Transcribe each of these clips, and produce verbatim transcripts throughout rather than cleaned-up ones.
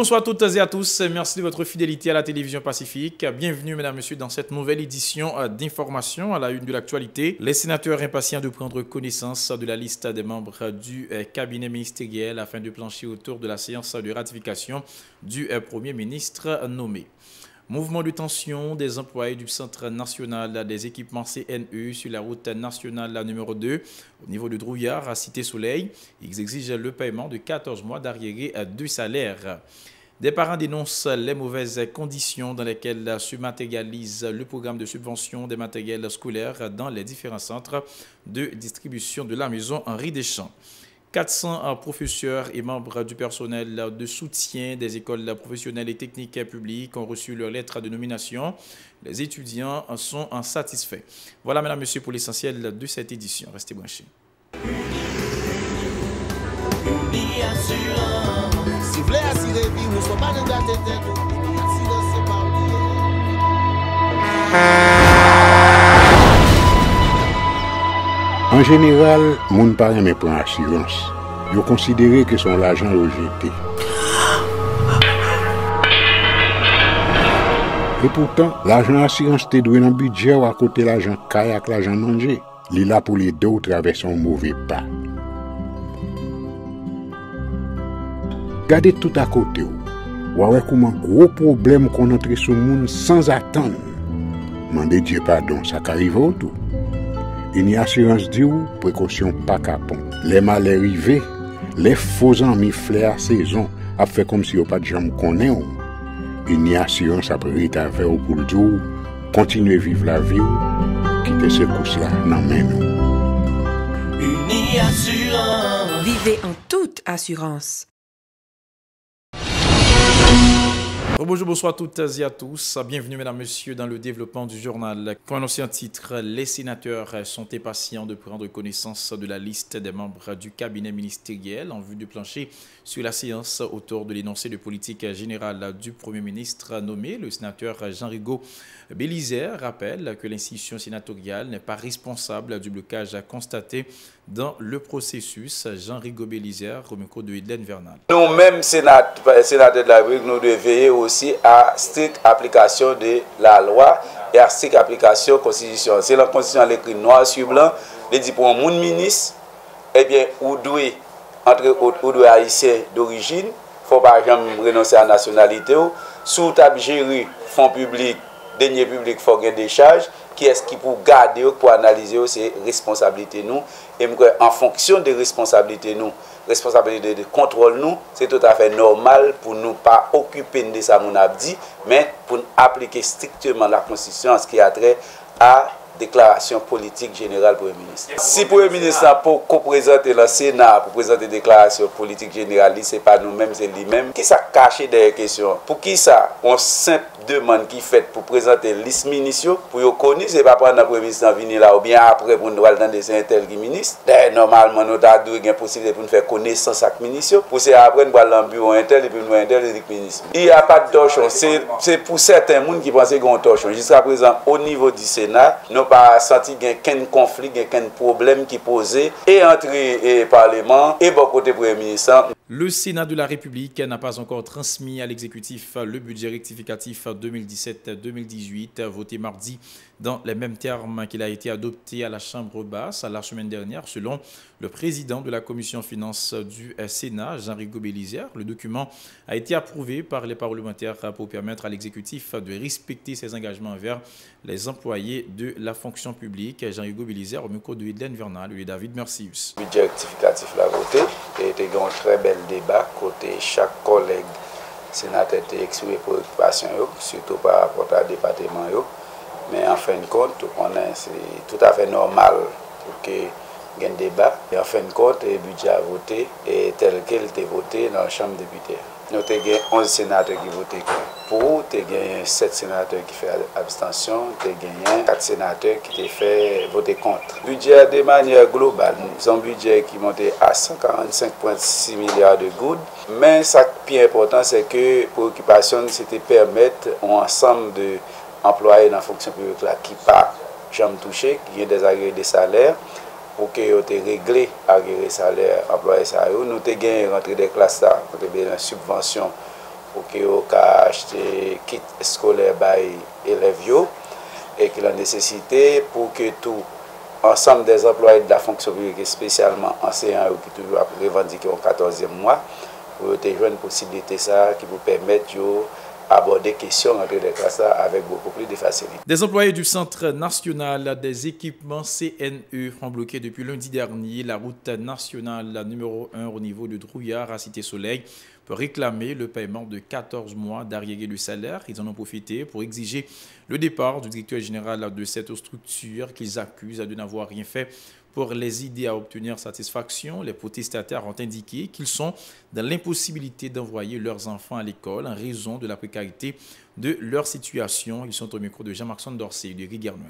bonsoir à toutes et à tous. Merci de votre fidélité à la télévision Pacifique. Bienvenue, mesdames et messieurs, dans cette nouvelle édition d'information à la une de l'actualité. Les sénateurs impatients de prendre connaissance de la liste des membres du cabinet ministériel afin de plancher autour de la séance de ratification du Premier ministre nommé. Mouvement de tension des employés du Centre national des équipements C N E sur la route nationale numéro deux au niveau de Drouillard à Cité-Soleil. Ils exigent le paiement de quatorze mois d'arriérés de salaire. Des parents dénoncent les mauvaises conditions dans lesquelles se matérialise le programme de subvention des matériels scolaires dans les différents centres de distribution de la maison Henri Deschamps. quatre cents professeurs et membres du personnel de soutien des écoles professionnelles et techniques publiques ont reçu leur lettre de nomination. Les étudiants en sont satisfaits. Voilà, mesdames et messieurs, pour l'essentiel de cette édition. Restez branchés. En général, moun pa reme prend assurance. Yo considéré que son l'argent rejeté. Et pourtant, l'argent assurance te doué dans budget ou à côté l'argent caille avec l'argent mangé. Li là pour les deux traverser un mauvais pas. Gardez tout à côté ou. Ou comment gros problème qu'on entre sur moun sans attendre. Mandez Dieu pardon, ça qu'arrive au tout. Une assurance dit ou précaution pas capon. Les malheurs arrivés, les faux amis flair saison a fait comme si on pas de jambe connaît ou. Une assurance après rita vers ou pour le jour, continuer vivre la vie ou quitter ce course là nan men ou. Une assurance. Vivez en toute assurance. Bonjour, bonsoir à toutes et à tous. Bienvenue, mesdames et messieurs, dans le développement du journal. Comme annoncé en titre, les sénateurs sont impatients de prendre connaissance de la liste des membres du cabinet ministériel en vue de plancher sur la séance autour de l'énoncé de politique générale du Premier ministre nommé. Le sénateur Jean-Rigaud Bélisaire rappelle que l'institution sénatoriale n'est pas responsable du blocage constaté dans le processus. Jean-Rigaud Bélisaire au micro de Hélène Vernal. Nous-mêmes, sénateurs de la République, nous devons veiller aussi à stricte application de la loi et à stricte application de la Constitution. C'est la Constitution écrit noir sur blanc, il dit pour un monde ministre, eh bien, ou doit entre ou doit haïtien d'origine, il ne faut pas jamais renoncer à la nationalité, sous table gérer fonds publics, deniers publics, il faut gagner des charges. Qui est-ce qui pour garder, pour analyser ces responsabilités nous et en fonction des responsabilités nous, responsabilité de contrôle nous, c'est tout à fait normal pour nous pas occuper de ça mon abdi, mais pour appliquer strictement la Constitution en ce qui a trait à déclaration politique générale pour le ministre. Si pour le ministre pour présenter le Sénat pour présenter déclaration politique générale, c'est pas nous-mêmes, c'est lui-même. Qui ça caché derrière la question? Pour qui ça? On simple demande qui fait pour présenter liste ministre pour yo connaître, c'est pas prendre le premier ministre venir là ou bien après pour nous aller dans des tel qui ministre. Normalement nous avons une possibilité pour nous faire connaissance avec ministre pour c'est après nous aller dans le bureau intel et puis nous intel et ministre. Il n'y a pas de torchon, c'est pour certains monde qui pensent qu'il y a un torchon. Jusqu'à présent au niveau du Sénat, nous pas senti qu'il y a aucun conflit, aucun problème qui posait et entre le Parlement et bon côté Premier ministre. Le Sénat de la République n'a pas encore transmis à l'exécutif le budget rectificatif deux mille dix-sept deux mille dix-huit, voté mardi dans les mêmes termes qu'il a été adopté à la Chambre basse la semaine dernière, selon le président de la Commission finances du Sénat, Jean-Rigaud Bélisaire. Le document a été approuvé par les parlementaires pour permettre à l'exécutif de respecter ses engagements envers les employés de la fonction publique. Jean-Rigaud Bélisaire au micro de Hélène Vernal et David Mercius. Le budget rectificatif l'a voté et était un très bel débat côté chaque collègue sénateur a exprimé préoccupation, surtout par rapport au département. Mais en fin de compte, c'est tout à fait normal pour qu'il y ait un débat. Et en fin de compte, le budget a voté et tel qu'il était voté dans la Chambre des députés. Nous avons onze sénateurs qui votent pour, nous avons sept sénateurs qui font abstention, nous avons quatre sénateurs qui ont fait voter contre. Le budget de manière globale, c'est un budget qui montait à cent quarante-cinq virgule six milliards de gouttes. Mais ce qui est important, c'est que la préoccupation, c'était de permettre un ensemble d'employés dans la fonction publique là, qui n'ont pas jamais touché, qui ont des agrégés de salaire, pour que vous ayez réglé les salaires employés. Nous avons gagné rentrer des classes, nous avons une subvention pour que yo ka acheter kit scolaire bay élèves yo et que la nécessité pour que tout ensemble des employés de la fonction publique et spécialement enseignants qui toujours revendiquer au quatorzième mois pour te joindre une possibilité ça qui vous permettre yo aborder questions entre les classes avec beaucoup plus de facilité. Des employés du Centre national des équipements C N E ont bloqué depuis lundi dernier la route nationale numéro un au niveau de Drouillard à Cité-Soleil pour réclamer le paiement de quatorze mois d'arriéré de salaire. Ils en ont profité pour exiger le départ du directeur général de cette structure qu'ils accusent de n'avoir rien fait pour les aider à obtenir satisfaction. Les protestataires ont indiqué qu'ils sont dans l'impossibilité d'envoyer leurs enfants à l'école en raison de la précarité de leur situation. Ils sont au micro de Jean-Maxon Dorsey de Rigarnoël.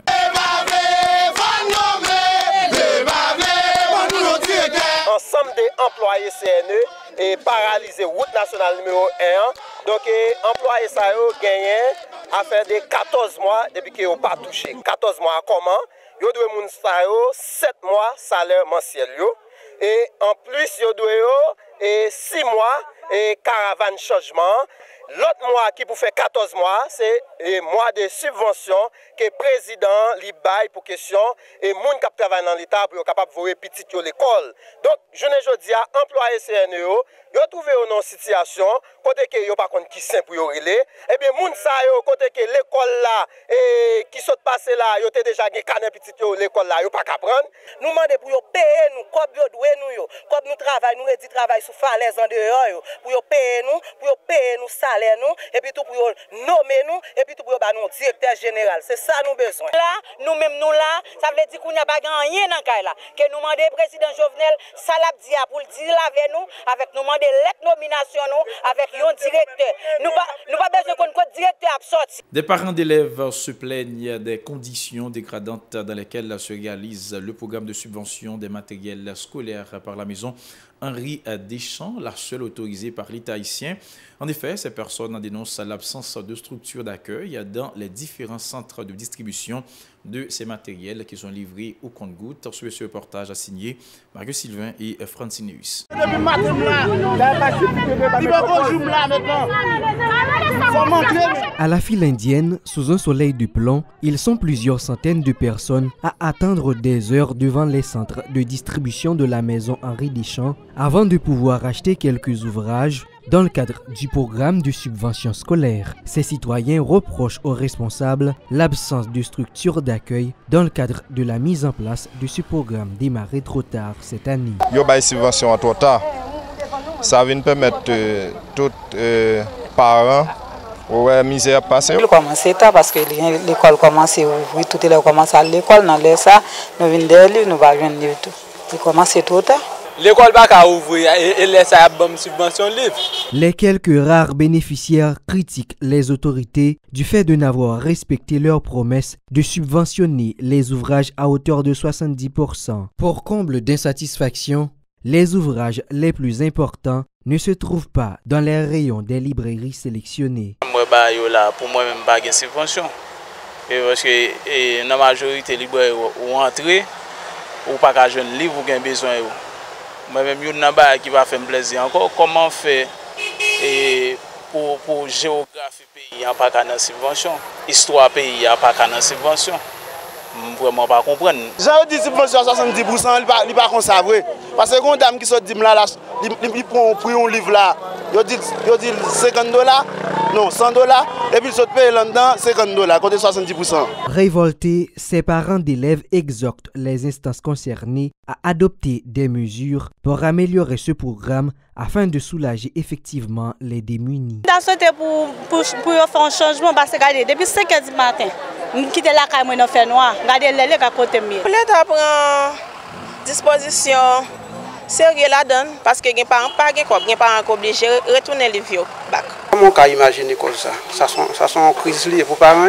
Ensemble des employés C N E et paralysé route nationale numéro un. Donc, employés ça ont gagné à faire des quatorze mois depuis qu'ils n'ont pas touché. quatorze mois comment? Yo doit moun sa yo sept mois salaire mensuel yo et en plus yo doit yo et six mois et caravane changement. L'autre mois qui pour faire quatorze mois, c'est le mois de subvention que le président li bail pour question et moun qui travaille dans l'état pour capable voir petit yo l'école. Donc je ne jodi a employé C N E yo, yo trouvé une situation côté que yo pas contre qui sain pour yo relé. Et bien moun sa yo côté que l'école là et qui saute passer là, yo té déjà gen canet petit yo l'école là, yo pas qu'apprendre. Nous demander pour yo payer nous comme yo doué nous yo, comme nous travail nous dit travail sous falaise en dehors yo, pour yo payer nous, pour yo payer nous ça nous et puis tout pour nommer nous et puis tout pour bah nous directeur général, c'est ça nous besoin là nous même nous là ça veut dire qu'on n'y a pas rien dans cas là que nous demander président Jovenel ça l'a dit pour le dire avec nous avec nous demander lettre nomination nous avec un directeur nous pas nous pas besoin qu'on directeur absorti. Des parents d'élèves se plaignent des conditions dégradantes dans lesquelles se réalise le programme de subvention des matériels scolaires par la maison Henri Deschamps, la seule autorisée par l'État haïtien. En effet, ces personnes dénoncent l'absence de structure d'accueil dans les différents centres de distribution de ces matériels qui sont livrés au compte-gouttes. Sur ce reportage a signé Mario Sylvain et Francineus. À la file indienne, sous un soleil de plomb, ils sont plusieurs centaines de personnes à attendre des heures devant les centres de distribution de la maison Henri Deschamps avant de pouvoir acheter quelques ouvrages dans le cadre du programme de subvention scolaire. Ces citoyens reprochent aux responsables l'absence de structure d'accueil dans le cadre de la mise en place de ce programme démarré trop tard cette année. Il y a une subvention trop tard. Ça vient permettre euh, tous les euh, parents ouais, misère passer. Il commence tard parce que l'école commence à ouvrir, tout le commence à l'école, dans les ça, nous venons d'aller, nous va venir tout. Il commence trop tard. L'école va pas ouvrir et laisse à bonne subvention libre. Les quelques rares bénéficiaires critiquent les autorités du fait de n'avoir respecté leur promesse de subventionner les ouvrages à hauteur de soixante-dix pour cent. Pour comble d'insatisfaction, les ouvrages les plus importants ne se trouvent pas dans les rayons des librairies sélectionnées. Moi, bah, yo là, pour moi, même pas de subvention. Et parce que et, dans la majorité des librairies ou entrer, ou pas qu'à jeune livre ou gain besoin. Moi-même, je n'ai qui va faire plaisir encore. Comment faire et pour pour géographie pays, il n'y a pas de subvention. Histoire pays, il n'y a pas de subvention. Vraiment pas comprendre. J'ai dit subvention à soixante-dix pour cent, il n'est pas comme ça vrai. Parce que une dame qui sort dit là, il prend un livre là, il dit cinquante dollars, non cent dollars, et puis il saute paye là-dedans cinquante dollars, côté soixante-dix pour cent. Révoltés, ces parents d'élèves exhortent les instances concernées à adopter des mesures pour améliorer ce programme afin de soulager effectivement les démunis. Dans ce temps pour, pour, pour faire un changement, parce que regardez, depuis cinq heures du matin, nous quittons la caille, nous faisons noir, regardez les à côté de moi. L'État prend disposition sérieux là-dedans, parce que les parents pas les parents sont obligés de retourner les vieux bac. Comment on peut imaginer comme ça? Ça sont, ça sont crises liées pour les parents.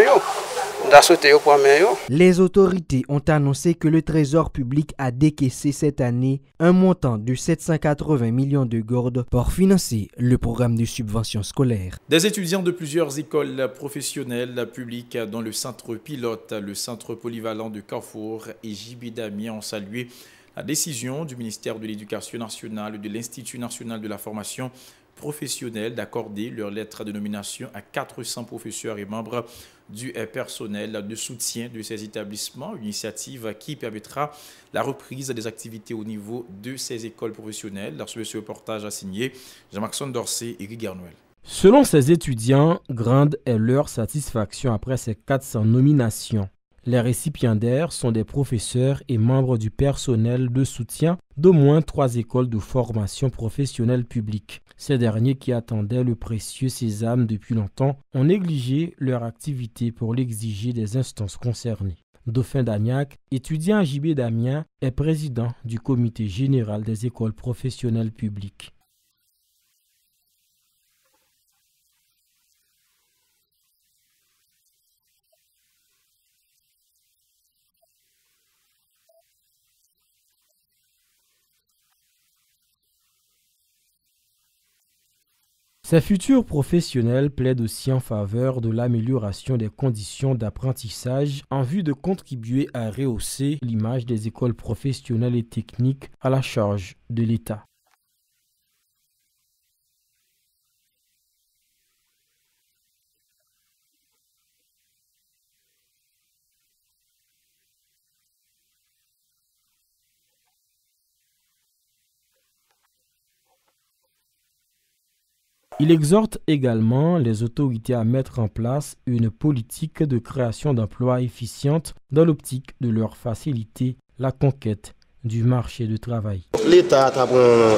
Les autorités ont annoncé que le Trésor public a décaissé cette année un montant de sept cent quatre-vingts millions de gourdes pour financer le programme de subvention scolaire. Des étudiants de plusieurs écoles professionnelles publiques dont le centre pilote, le centre polyvalent de Carrefour et J B Damien ont salué la décision du ministère de l'Éducation nationale et de l'Institut national de la formation professionnels d'accorder leur lettre de nomination à quatre cents professeurs et membres du personnel de soutien de ces établissements, une initiative qui permettra la reprise des activités au niveau de ces écoles professionnelles. Sur ce reportage a signé Jean-Maxime Dorsey et Eric Garnoël. Selon ces étudiants, grande est leur satisfaction après ces quatre cents nominations. Les récipiendaires sont des professeurs et membres du personnel de soutien d'au moins trois écoles de formation professionnelle publique. Ces derniers qui attendaient le précieux sésame depuis longtemps ont négligé leur activité pour l'exiger des instances concernées. Dauphin Dagnac, étudiant à J B d'Amiens, est président du comité général des écoles professionnelles publiques. Ces futurs professionnels plaident aussi en faveur de l'amélioration des conditions d'apprentissage en vue de contribuer à rehausser l'image des écoles professionnelles et techniques à la charge de l'État. Il exhorte également les autorités à mettre en place une politique de création d'emplois efficiente dans l'optique de leur faciliter la conquête du marché du travail. L'État a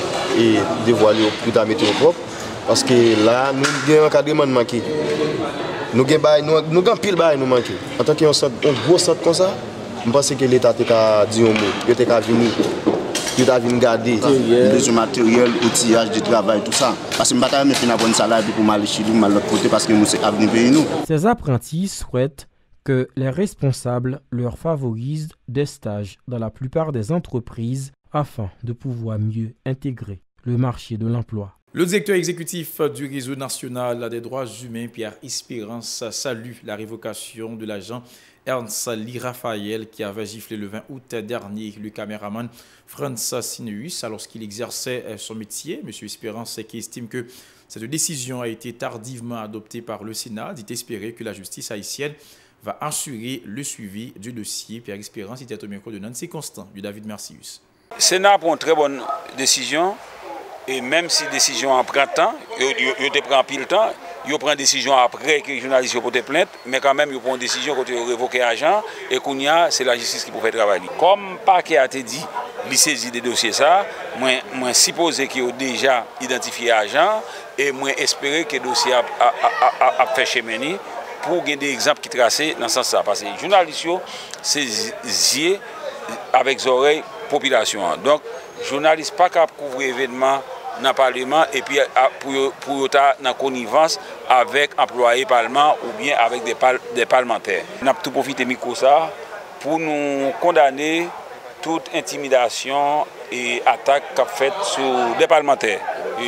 dévoilé pour la météo propre parce que là, nous avons un encadrement manqué. Nous avons pile de nous manqué. En tant qu'un gros centre comme ça, je pense que l'État a dit un mot, il a venu. Il a venu garder besoin matériel, outillage de travail, tout ça. Parce que je ne peux pas faire un bon salaire pour aller chez nous, mal l'autre côté, parce que nous sommes venus payer nous. Ces apprentis souhaitent que les responsables leur favorisent des stages dans la plupart des entreprises afin de pouvoir mieux intégrer le marché de l'emploi. Le directeur exécutif du réseau national des droits humains, Pierre Espérance, salue la révocation de l'agent Ernst Lee Raphaël qui avait giflé le vingt août dernier le caméraman Franz Sineus lorsqu'il exerçait son métier. M. Espérance qui estime que cette décision a été tardivement adoptée par le Sénat dit espérer que la justice haïtienne va assurer le suivi du dossier. Pierre Espérance était au micro de Nancy Constant du David Mercius. Le Sénat prend une très bonne décision. Et même si la décision en prend temps, il te prend pile temps, il prend une décision après que les journalistes ont porté plainte, mais quand même, il prend une décision quand il révoque l'agent et qu'on y a, c'est la justice qui peut faire travailler. Comme le parquet a été dit, il saisit des dossiers, ça, moi, supposé qu'il a déjà identifié l'agent et moi, espérer que le dossier a, a, a, a fait cheminer pour gagner des exemples qui tracent dans ce sens-là. Parce que les journalistes, c'est yeux avec les oreilles population. Donc, les journalistes pas capable de couvrir l'événement dans le Parlement et puis pour, pour être dans connivence avec employés Parlement ou bien avec des, par, des parlementaires. On a tout profité de micro ça pour nous condamner toute intimidation et attaque qu'a faite sur des parlementaires.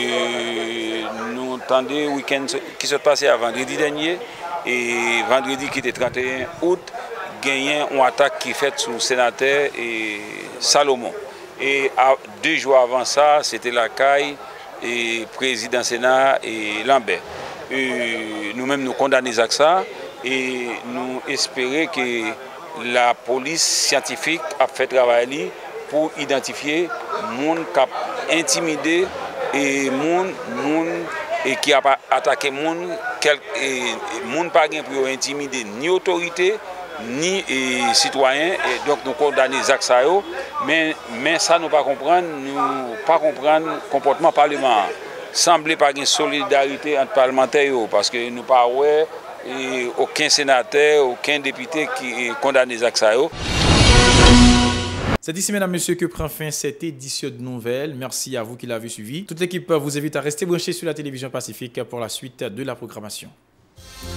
Et nous entendons le week-end qui s'est passé à vendredi dernier et vendredi qui était trente et un août, gagné une attaque qui est faite sur le sénateur et Salomon. Et à, deux jours avant ça, c'était la caille et président Sénat et Lambert. Nous-mêmes nous condamnons à ça et nous espérons que la police scientifique a fait travail pour identifier les gens qui ont intimidé et les gens qui ont attaqué les gens qui n'ont pas pour intimider ni autorité ni eh, citoyens, et donc nous condamnons les actes, mais, mais ça nous pas comprendre, nous pas comprendre le comportement parlement. Semble pas une solidarité entre parlementaires parce que nous pas ouais, et aucun sénateur, aucun député qui condamne les actes. C'est ici, mesdames, messieurs, que prend fin cette édition de nouvelles. Merci à vous qui l'avez suivi. Toute l'équipe vous invite à rester branchés sur la télévision Pacifique pour la suite de la programmation.